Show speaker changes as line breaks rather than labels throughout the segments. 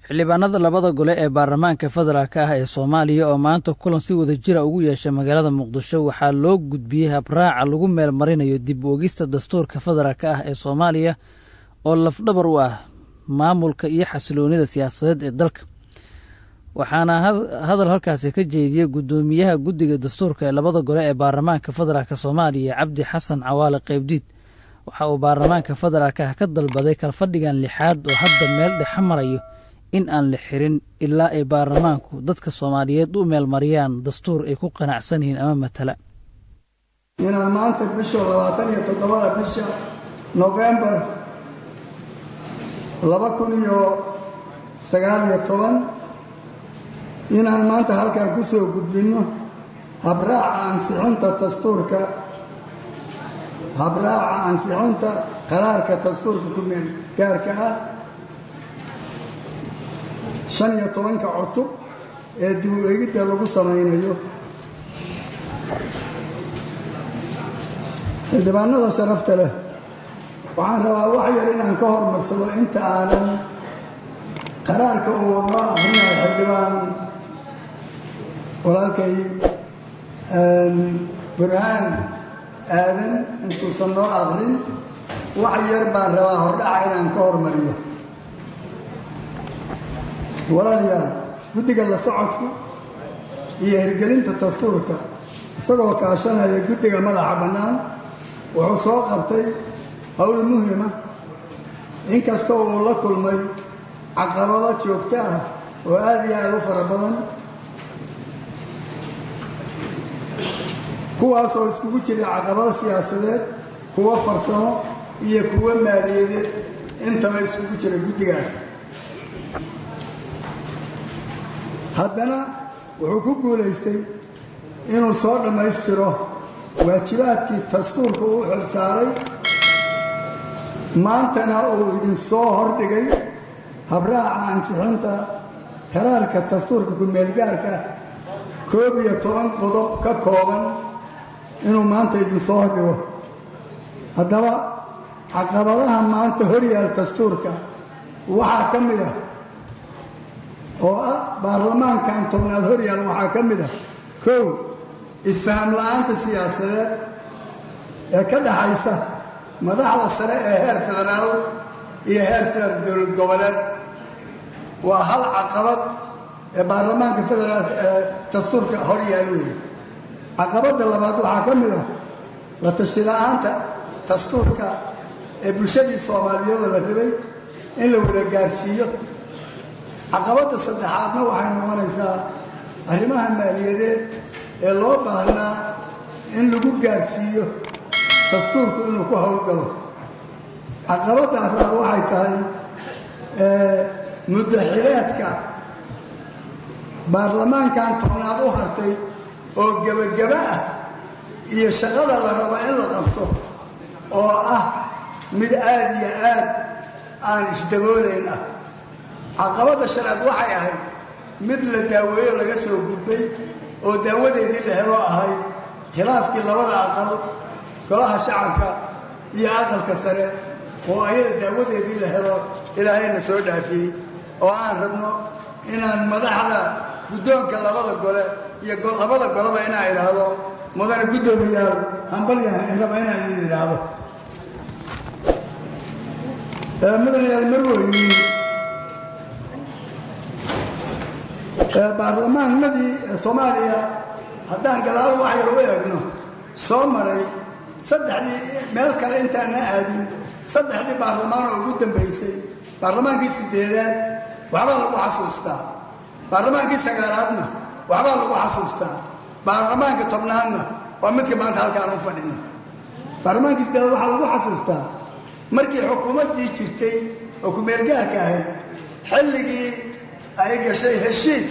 xildhibaanada labada gole ee baarlamaanka federaalka ah ee Soomaaliya oo maanta kulan si wada jira ugu yeeshay magaalada Muqdisho waxaa loo gudbiyay habraaca lagu meel marinayo dib u eegista dastuurka federaalka ah ee Soomaaliya oo lafdhabar u ah maamulka iyo xasiloonida siyaasadeed ee dalka. waxaana hadal halkaasi ka jeediyay gudoomiyaha guddiga dastuurka ee labada gole ee baarlamaanka federaalka Soomaaliya Cabdi Xasan Cawaale Qaybdiid. waxa uu baarlamaanka federaalka ka dalbaday kalfadhigan lixaad oo hadda meel dhex marayo in aan la xirin ilaa ay baarlamaanku dadka Soomaaliyeed u meel mariyaan dastuur ay ku qanacsan yihiin ama matala.
inaan maanta bisha 27 bisha November 2019 inaan maanta halkaa ku soo gudbino habraaca ansixinta qaraarka dastuurka ku meel gaarka ah 15 cutub ee dib u eegidda lagu samaynayo. xildhibaanada sharafta leh waxaan rabaa wax yar inaan ka hormarsado inta aanan qaraarka uu noo akhrinayo xildhibaan walaalkay Burhaan aadan intuusan noo akhrin wax yar baan rabaa hordhaca inaan ka hormariyo. walaalayaal guddiga la socodku iyo hirgelinta dastuurka isagoo kaashanaya guddiga madaxa bannaan wuxuu soo qabtay hawl muhiima inkastoo uu la kulmay caqabado joogto ah oo aad iyo aad u fara badan kuwaasoo iskugu jira caqabado siyaasadeed kuwo farsamo iyo kuwo maaliyadeed intaba iskugu jira guddigaas. haddana wuxuu ku guulaystay inuu soo dhammaystiro waajibaadkii dastuurka uu xilsaaray maantana uu idin soo hordhigay habraaca ansixinta qaraarka dastuurka ku meelgaarka 11 qodob ka kooban inuu maanta idin soo hordhigo. haddaba caqabadaha maanta horyaal dastuurka waxaa ka mid ah oo ah baarlamaankan tobnaad horyaal waxaa ka mid ah 1 isfaham la'aanta siyaasadeed ee ka dhaxaysa madaxda sare ee heer federaal iyo heer dowlad goboleed waa hal caqabad ee baarlamaanka federaalka ee dastuurka horyaal weeye. caqabadda labaad waxaa ka mid ah la tashi la'aanta dastuurka ee bulshadii Soomaaliyeed la rabay in la wada gaarsiiyo. caqabadda saddexaadna waxay noqonaysaa arrimaha maaliyadeed ee loo baahnaa in lagu gaarsiiyo dastuurku inuu ku howlgalo. caqabadda afraad waxay tahay muddaxileedka baarlamaankan tobnaad u hartay oo gebagaba ah iyo shaqada la rabo in la qabto oo ah mid aad iyo aad aan isdaboolayn ah. caqabadda shanaad waxay ahayd mid la daaweeyo laga soo gudbay oo daawadeedii la helo ahayd khilaafkii labada aqal golaha shacabka iyo aqalka sare oo ayada daawadeedii la helo ilaahayna soo dhaafiyey oo aan rabno inaan madaxda guddoonka labada gole iyo labada goleba inaan idhaahdo mudane guddoomiyaal hambalyahan raba inaan idin idhaahdo mudanayaal marweyn baarlamaanadii Soomaaliya haddaan gadaal wax yar u eegno soo maray saddexdii meel kale intaan aadin saddexdii baarlamaan oo ugu dambeysay baarlamaankii 8aad waxbaa lagu xasuustaa baarlamaankii 9aadna waxbaa lagu xasuustaa baarlamaanka 10aadna waa midka maanta halkaan u fadhino. baarlamaankii 8aad waxaa lagu xasuustaa markii xukuumaddii jirtay oo ku meel gaarka ahayd xilligii ay gashay heshiis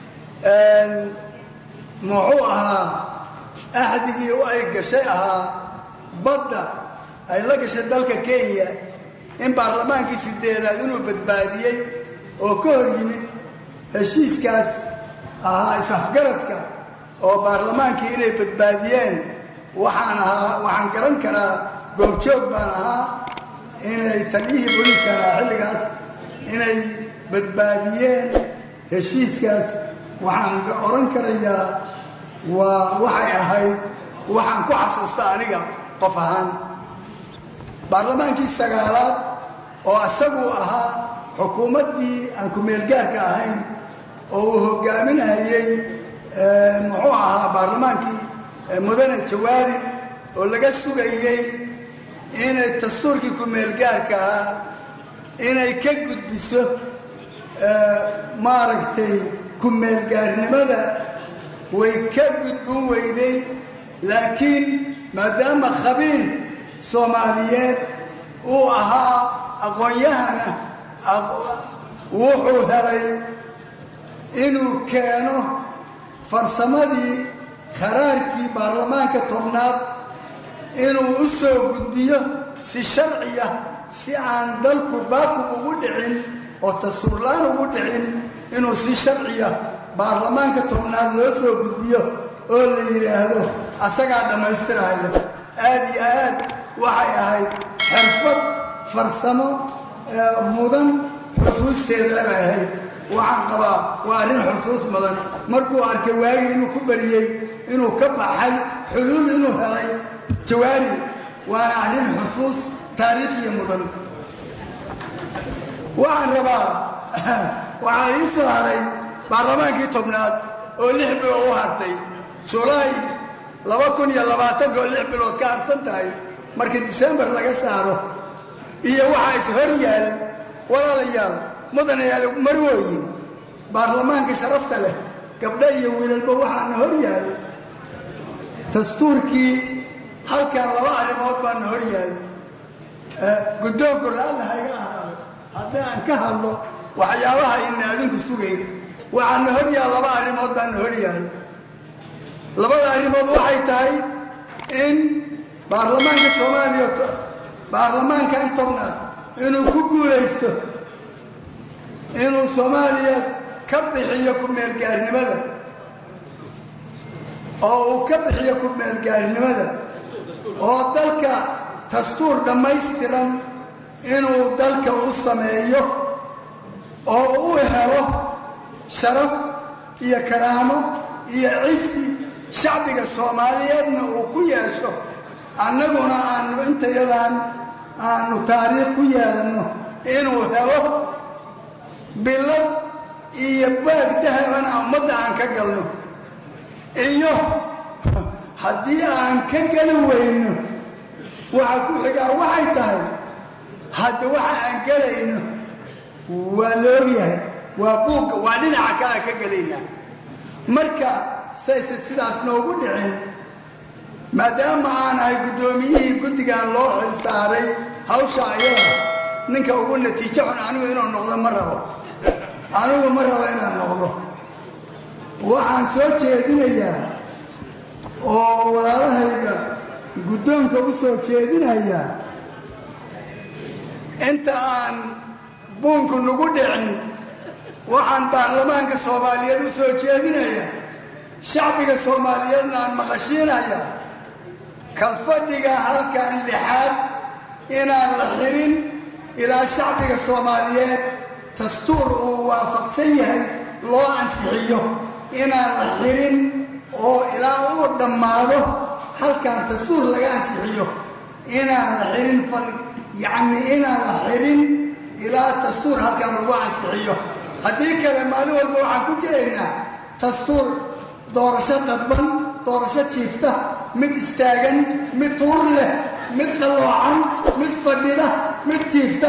muxuu ahaa axdigii ay gashay ahaa badda ay la gashay dalka Kenya in baarlamaankii 8aad inuu badbaadiyey oo ka hor yimid heshiiskaas ahaa isafgaradka oo baarlamaankii inay badbaadiyeen waxaan garan karaa goobjoog baan ahaa inay taliyihii booliiska xilligaas inay badbaadiyeen heshiiskaas waxaan ka oran karayaa waxay ahayd waxaan ku xasuusta aniga qof ahaan baarlamaankii sagaalaad oo asagu ahaa xukuumaddii aan ku-meelgaarka ahayn oo uu hogaaminayay muxuu ahaa baarlamaankii mudane jawaari oo laga sugayey inay dastuurkii ku-meelgaarka ahaa inay ka gudbiso maaragtay ku-meelgaarnimada way ka gudbin weyday laakiin maadaama khabiir soomaaliyeed uu ahaa aqoon-yahana wuxuu helay inuu keeno farsamadii kharaarkii baarlamaanka tobnaad inuu u soo gudbiyo si sharciya si aan dalku baakub ugu dhicin oo dastuurlaan ugu dhicin inuu si sharciya baarlamaanka tobnaad loo soo gudbiyo oo la yidhaahdo asagaa dhammaystiraya aad iyo aad waxay ahayd xirfad farsamo mudan xusuusteeda bay ahayd waxaan qabaa waa arrin xusuus mudan markuu arkay waagii inuu ku bariyey inuu ka baxay xuluul inuu helay jawaari waana arrin xusuus taariikhiya mudan waxaan rabaa waxaa ii soo haray baarlamaankii tobnaad oo 6 bilood u hartay julaay 2020 oo 6 bilood ka harsan tahay markii December laga saaro iyo waxa is hor yaal walaalayaal mudanayaal marwooyin baarlamaanka sharafta leh gabdha iyo wiilalba waxaana hor yaal dastuurkii halkan 2 arrimood baan hor yaal guddoonka raalahaga ahaa haddii aan ka hadlo waxyaabaha in adinku sugayn waxaana hor yaal 2 arrimood baan hor yaal 2 arrimood waxay tahay in baarlamaanka Soomaaliya baarlamaanka tobnaad inuu ku guuleysto inuu Soomaaliya ka bixiyo ku-meelgaarnimada oo uu ka bixiyo ku-meelgaarnimada oo dalka dastuur dhammaystiran inuu dalka u sameeyo oo uu helo sharaf iyo karaamo iyo cisi shacbiga Soomaaliyeedna uu ku yeesho annaguna aanu intayadan aanu taariikh ku yeelano inuu helo bilad iyo baag dahaban ummadda aan ka galno iyo haddii aan ka gali weyno waxa ku xigaa waxay tahay hadda waxa aan galayno waa loogyahay waa buugga waa dhinaca kale ka galaynaa marka sayse sidaas noogu dhicin maadaama aan ahay guddoomiyihii guddigan loo xil saaray hawsha ayada ninka ugu natiijo xun anigu inuu noqdo ma rabo inaan noqdo waxaan soo jeedinayaa oo walaalahayga guddoonka u soo jeedinayaa inta aan buunku nagu dhicin waxaan baarlamaanka Soomaaliyeed u soo jeedinayaa shacbiga Soomaaliyeedna aan maqashiinayaa kalfadhiga halkan 6aad inaan la xirin ilaa shacbiga Soomaaliyeed dastuur uu waafaqsan yahay loo ansixiyo inaan la xirin oo ilaa uu dhammaado halkan dastuur laga ansixiyo inaan la xirin inaan la xirin ilaa dastuur halkan lagu ansixiyo haddii kale maalin walba waxaan ku jiraynaa dastuur doorasho dadban doorasho jiifta mid istaagan mid tuur leh mid qaloocan mid fadhida mid jiifta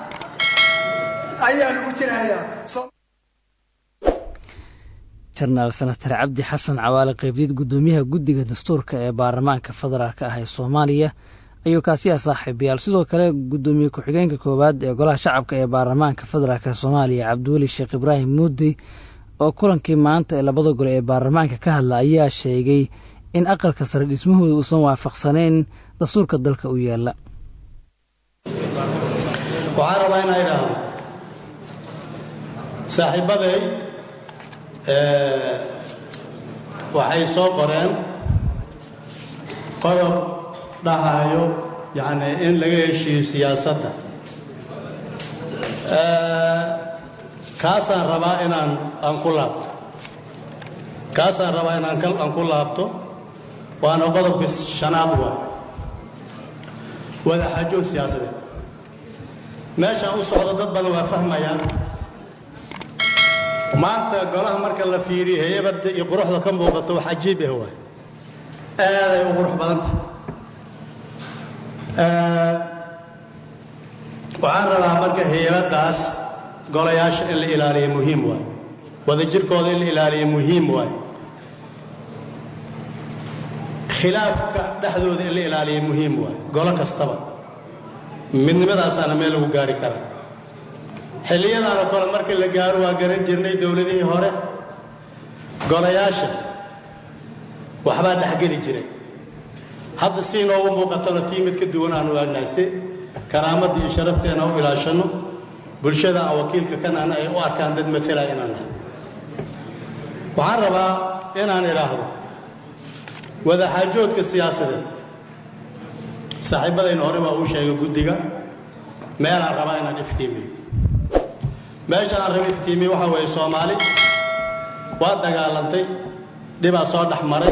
ayaa lagu jirayaa
Jenaraal Senator Cabdi Xasan Cawaale Qaybdiid gudoomiyaha guddiga dastuurka ee baarlamaanka federaalka ah ee Soomaaliya ayuu kaasi saaxiibayaal sidoo kale gudoomiye ku-xigeenka koowaad ee golaha shacabka ee baarlamaanka federaalka Soomaaliya Cabdiweli Sheekh Ibraahim Muudi oo kulankii maanta ee labada gole ee baarlamaanka ka hadla ayaa sheegay in aqalka sare dhismahooda uusan waafaqsanayn dastuurka dalka u yaala
waxaan rabaa inaan idhaahdo saaxiibaday waxay soo qoreen qodob dhahayo in laga heshiiyo siyaasadda kaasaan rabaa inaan ku laabto waana qodobka shanaad waa wada xaajood siyaasadeed meeshaan u socdo dad badan waa fahmayaan maanta golaha marka la fiiriyo heybadda iyo quruxda ka muuqato wax cajiib ah waay aaday u qurux badan tahay waxaan rabaa marka heybaddaas golayaasha in la ilaaliyo muhiim waay wadajirkooda in la ilaaliyo muhiim waay khilaafka dhexdooda in la ilaaliyo muhiim waay golo kastaba midnimadaasana meel lagu gaari karaa xilliyadaana kale markii la gaaro waa garan jirnay dowladihii hore golayaasha waxbaa dhexgeli jiray hadda si inoogu muuqatona tii mid ka duwan aanu waagnahay si karaamadda iyo sharafteena u ilaashanno bulshada aan wakiilka kanana ay u arkaan dad matala inaan nahay waxaan rabaa inaan idhaahdo wada xaajoodka siyaasadeed saaxiibadayna hore baa uu sheegay guddiga meelaan rabaa inaan iftiimiyo meesha aan raba iftiimiyo waxaa weeye soomaali waa dagaalantay dhibaa soo dhex maray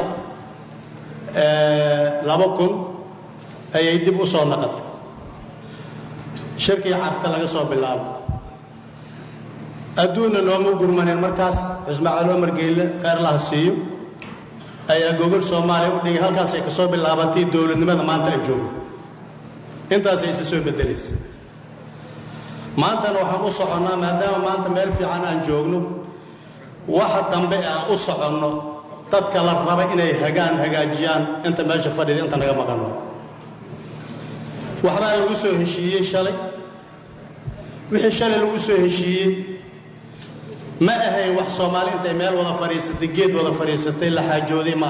2000 ayay dib u soo naqatay shirkii carta laga soo bilaabo adduunna nooma gurmaneen markaas Ismaaciil Umar Geyle khayr laha siiyo ayaa gogol Soomaaliya u dhigay halkaasay ka soo bilaabantay dowladnimada maanta ay joogto intaasay isu soo bedelaysay maantana waxaan u soconnaa maadaama maanta meel fiican aan joogno waxa dambe aan u soconno dadka la raba inay hagaajiyaan inta meesha fadhida inta naga maqan waxbaa lagu soo heshiiyey shalay wixii shalay lagu soo heshiiyey ma ahayn wax Soomaali intay meel wada fariisatay geed wada fariisatay la xaajooday ma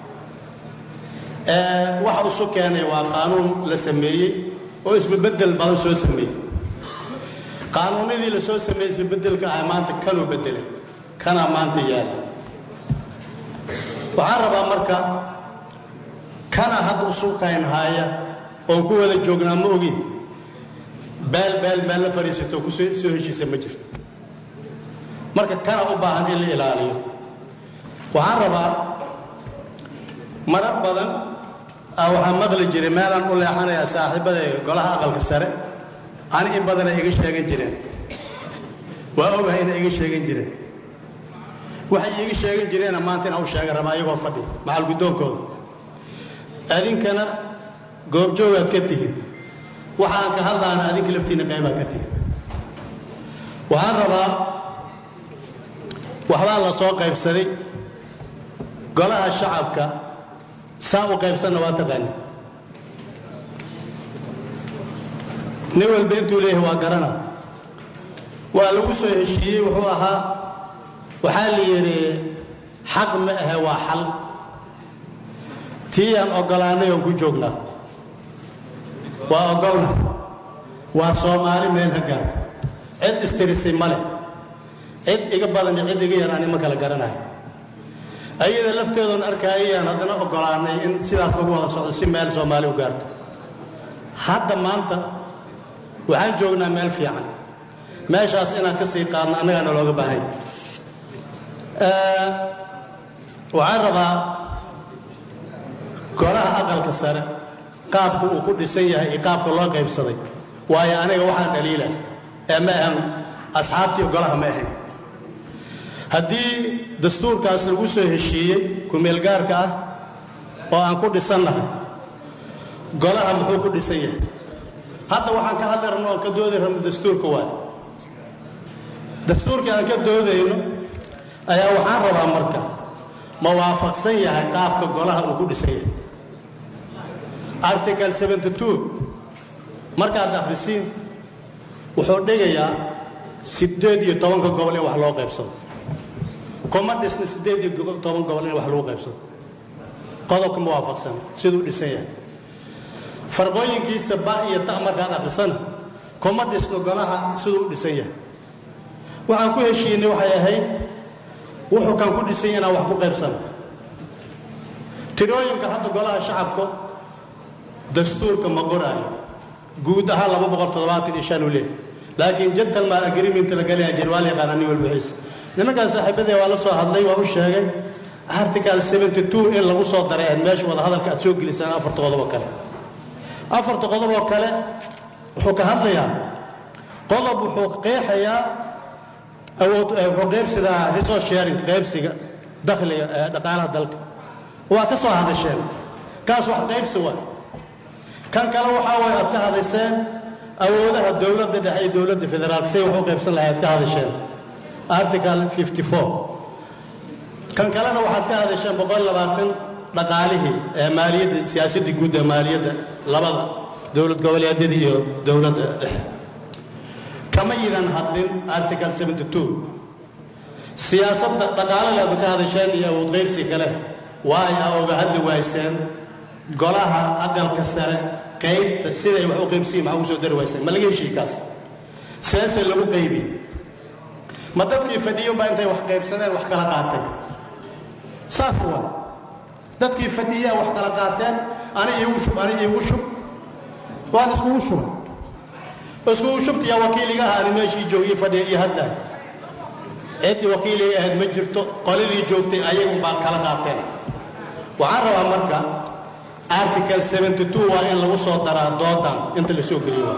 waxa uu soo keenay waa qaanuun la sameeyey oo isbedel badan soo sameeyey qaanuunadii la soo sameeyey isbedelka ay maanta kala bedelay kana maanta yaala waxaan rabaa marka kana hadda u suuqayn haya oo ku wada joognaa ma ogi bal la fariisato ku soo heshiisay ma jirto marka kana u baahan in la ilaaliyo waxaan rabaa marar badan waxaan maqli jiray meelaan u leexanayaa saaxiibada golaha aqalka sare aan in badan ay iga sheegan jireen waa ogahay inay iga sheegan jireen waxay iga sheegan jireen maanta inaan u sheega rabaa iyagoo fadhi macal guddoonkooda adinkana goobjoogaad ka tihiin waxaan ka hadlaana adinka laftiina qaybaa ka tihiin waxaan rabaa waxbaa la soo qaybsaday golaha shacabka saa u qaybsanna waa taqaani nin walba intuu leeyahay waa garana waa lagu soo heshiiyey wuxuu ahaa waxaa la yidhi xaq ma ahe waa xal tii aan ogolaanay oon ku joognaa waa ogolna waa Soomaali meel ha gaarto cid istirisay ma leh cid iga badan iyo cid iga yar aan ma kala garanayo ayada lafteedoon arkayaan haddana ogolaanay in sidaas lagu wada socdo si meel Soomaali u gaarto hadda maanta waxaan joognaa meel fiican meeshaas inaan ka sii qaadno annagana looga baahan waxaan rabaa golaha aqalka sare qaabka uu ku dhisan yahay iyo qaabka loo qaybsaday waayo aniga waxaan dhaliila ma ahan asxaabtii golaha ma ahayn haddii dastuurkaas lagu soo heshiiyey ku meel gaarka ah oo aan ku dhisan lahay golaha muxuu ku dhisan yahay hadda waxaan ka hadli rabno oo ka doodi rabno dastuurka waa dastuurka aan ka doodayno ayaa waxaan rabaa marka ma waafaqsan yahay qaabka golaha uu ku dhisan yahay article 72 markaad akhrisin wuxuu dhigayaa 18 gobol in wax loo qaybsado kuma dhisna 18 gobol in wax loo qaybsado qodobka ma waafaqsan siduu dhisan yahay farqooyinkiisa ba iyo ta markaad akhrisana kuma dhisno golaha siduu dhisan yahay waxaan ku heshiinay waxay ahayd wuxuu kan ku dhisan yahay wax ku qaybsano tirooyinka hadda golaha shacabka dastuurka ma qoraayo guud ahaan 275 u leeyahay laakiin gentleman agreement la galay jirwaal yaqaanani walbixiis nimanka saaxiibada waa la soo hadlay waa u sheegay article 72 in lagu soo daray meesha wada hadalka aad soo gelisaan afarta qodob oo kale wuxuu ka hadlayaa qodob wuxuu qeexayaa awood qaybsiga resource sharing qaybsiga dakhliga dhaqaalaha dalka waa ka soo hadasheen kaas wax qaybsi waa kan kale waxa way aad ka hadayseen awoodaha dawladda dhexe iyo dawladda federaalka say wax u qaybsan lahayd ka hadasheen article 54 kan kalena waxaad ka hadasheen 120 dhaqaalihii maaliyadda siyaasadda guud ee maaliyadda labada dawlad goboleedyada iyo dawladda dhexe kama yidan hadlin article 72 siyaasadda dhaqaalaha aad ka hadasheen iyo awood qaybsi kale waa ay uga hadli waayeen golaha aqalka sare qaybta siday wax u qaybsiin ma ugu soo dari waayeen ma laga heshiis kaas siyaasad lagu qaybiyay ma dadkii fadhiyo baa intay wax qaybsaneen wax kala qaatay saas waa dadkii fadhiya wax kala qaateen aniga igu shub waan isku shubtiya wakiiliga aan meeshii joogay fadhiya iyo hadda cid wakiiliga aad ma jirto qoladii joogtay ayagu baa kala qaateen waxaan rabaa marka article 72 waa in lagu soo daraa doodan inta la soo geliyo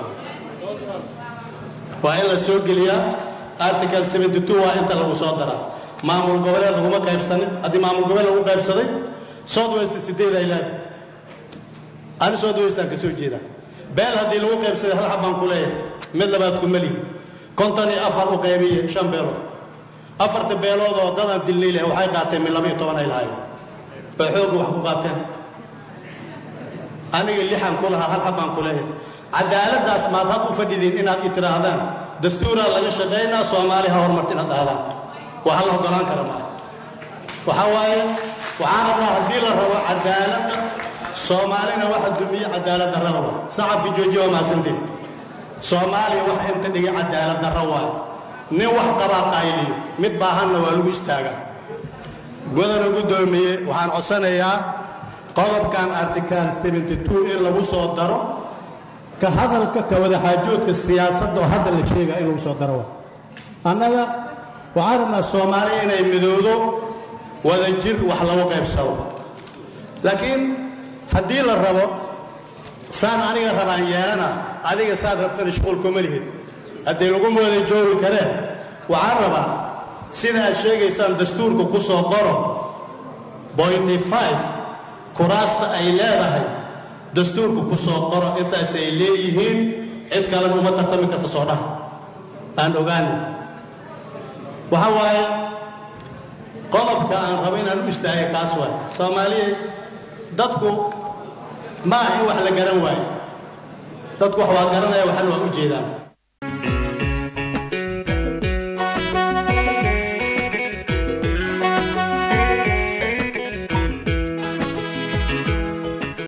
waa in la soo geliyaa article 72 waa inta lagu soo daraa maamul goboleed laguma qaybsanin haddii maamul goboleed lagu qaybsaday southwest sideed ay leedahay ani southwestan ka soo jeeda beel haddii lagu qaybsaday hal xabaan ku leeyahay mid labaad ku mali 54 u qaybiye 5 beelood afarta beelood oo dadan dilnay leh waxay qaateen min 12 ay lahaayeen oo xoog wax ku qaateen aniga lixan ku lahaa hal xabaan ku leeyahay cadaaladaas maad had u fadhidin inaad itiraahdaan dastuura laga shaqeynaa Soomaaliya horumarta inaad aadaan waxa la ogolaan kara ma waxa waaye waxaan rabaa haddii la rabo cadaaladda Soomaalina waxa dumiye cadaaladda rabo sacabki joojiyo ma santiin Soomaaliya wax inta dhigay cadaaladda rabo nin wax qaba qaayli mid baahanna waa lagu istaagaa godana gudoomiye waxaan codsanayaa qodobkan article 72 in lagu soo daro ka hadalka ka wada xaajoodka siyaasadda oo hadda la sheegay in lagu soo daro annaga waxaana Soomaaliya inay midoodo wada jir wax lagu qaybsado laakiin haddii la rabo saan aniga rabaan yeelana adiga saad rabtaan shaqo kuma lihid haddii lagu wada joogi kareen waxaan rabaa sida aad sheegaysaan dastuurka ku soo qoro point 5 kuraasta ay leedahay dastuurku ku soo qoro intaas ay leeyihiin cid kale uma tartami karto soo dhaha aan ogaani waxa waaye qodobka aan rabo inaan u istaagay kaas waay Soomaaliya dadku ma aha wax la garan waayo dadku wax waa garanaya waxan waa u jeedaan